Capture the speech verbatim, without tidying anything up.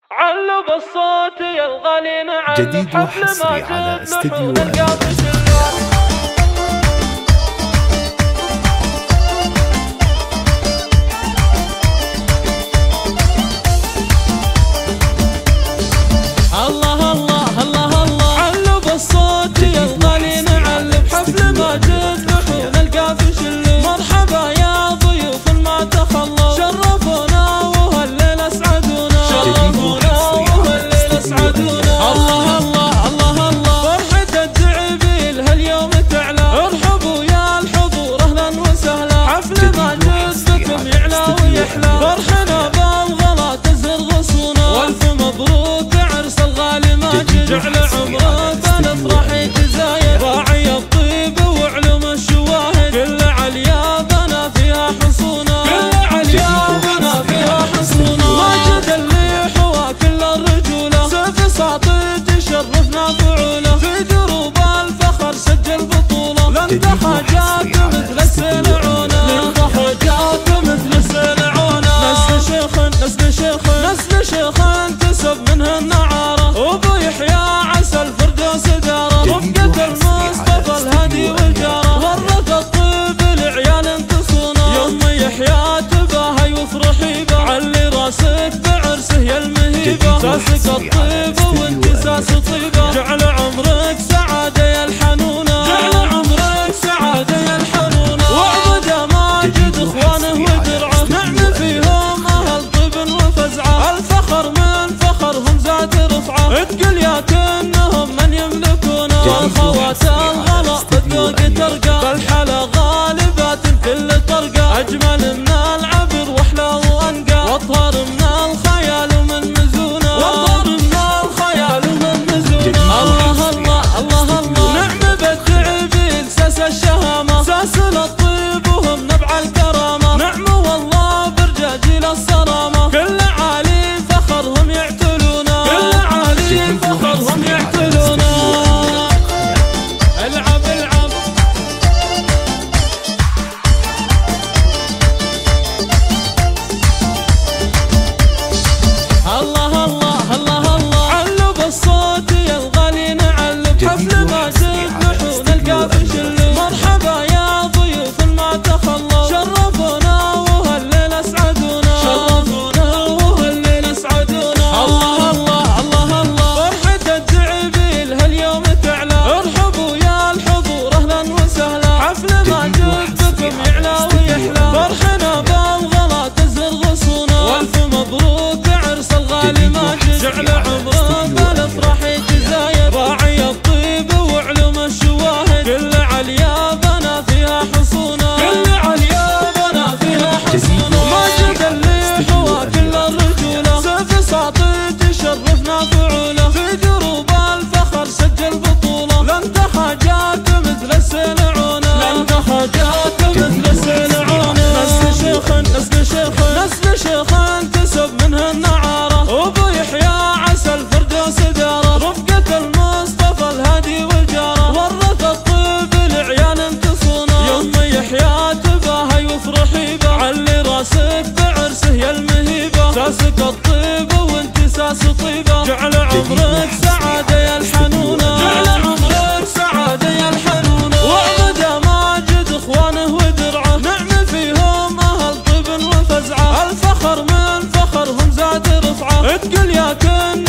علو بالصوت يا الغالي نعلم جديد وحصري على استديو الله الله الله الله علو بالصوت يا الغالي نعلم حفل ماجد نحن نلقى في شله. مرحبا يا ضيوف ما تخلوا شرفونا وهالليل اسعدونا شرفونا وهالليل اسعدونا. الله الله الله الله فرحة الدعبيل هاليوم تعلى ارحبوا يا الحضور اهلا وسهلا. حفل ماجد بكم يعلى ويحلى فرحنا بالغلا تزهر غصونا والف مبروك عرس الغالي ماجد جعل عمره بالافراح يتزايد راعي الطيب وعلوم الشواهد كل عليابنا فيها حصونا كل عليابنا فيها حصونا. ماجد اللي حوى كل الرجوله سيف ساطي تشرفنا فعوله في دروب الفخر سجل بطوله لن تحاجاك مثل السلعونه لن تحاجاك مثل السلعونه. نسل شيخ نسل شيخ نسل شيخ تسب منه النعاره وابو يحيى عسى الفردوس داره رفقة المصطفى الهادي والجاره ورث الطيب العيال تصونه يوم يحيى تباهي وافرحي به علي راسك بعرسه يا المهيبه ساسك الطيب وانت ساس طيبه جعل عمرك سعاده يا الحنونه جعل عمرك سعاده يا الحنونه. وعبد ماجد اخوانه ودرعه نعم فيهم اهل طيب وفزعه الفخر من فخرهم زاد رفعه اتقل يا كنهم من يملكونه والخوات الغلا بالذوق ترقى بالحلا غالبات كل طرقه اجمل من العبر واحلى وانقى واطهر من الخيال ومن مزونه واطهر من الخيال ومن مزونه. الله الله الله الله نعم بالتعبيل ساس الشهامه ساس للطيب وهم نبع الكرامه نعم والله برجاجيل الصرامه كل عالي فخرهم يعتلونا كل عالي فخرهم يعتلونا. العب العب الله الله الله الله علو بالصوت يا الغالي نعلم حفل ماجد نحن نلقى في شله. مرحبا يا ضيوف ما تخلوا شرفونا وهالليل اسعدونا شرفونا وهالليل اسعدونا. الله الله الله الله فرحة الدعبيل هاليوم تعلى ارحبوا يا الحضور اهلا وسهلا. حفل ماجد بكم يعلى ويحلى فرحنا بالغلا تزهر غصونا والف مبروك عرس الغالي ماجد جعل عمره بالافراح يتزايد راعي الطيب وعلوم الشواهد كل عليابنا فيها حصونا كل عليابنا فيها حصونا. ماجد اللي حوى كل الرجوله سيف ساطي تشرفنا فعوله في دروب الفخر سجل بطوله لن تحاجاك مثل السلعونه لن تحاجاك مثل السلعونه. نسل شيخ نسل شيخ نسل شيخ تسب منه النعاره وابو يحيى عسى الفردوس داره رفقة المصطفى الهادي والجاره ورث الطيب العيال تصونه يوم يحيى تباهي وافرحي به علي راسك بعرسه يا المهيبه ساسك الطيب وانت ساس طيبه جعل عمرك سعاده يا الحنونه جعل عمرك سعاده يا الحنونه. وعبد ماجد اخوانه ودرعه نعم فيهم اهل طيب وفزعه الفخر من فخرهم زاد رفعه اتقل يا كن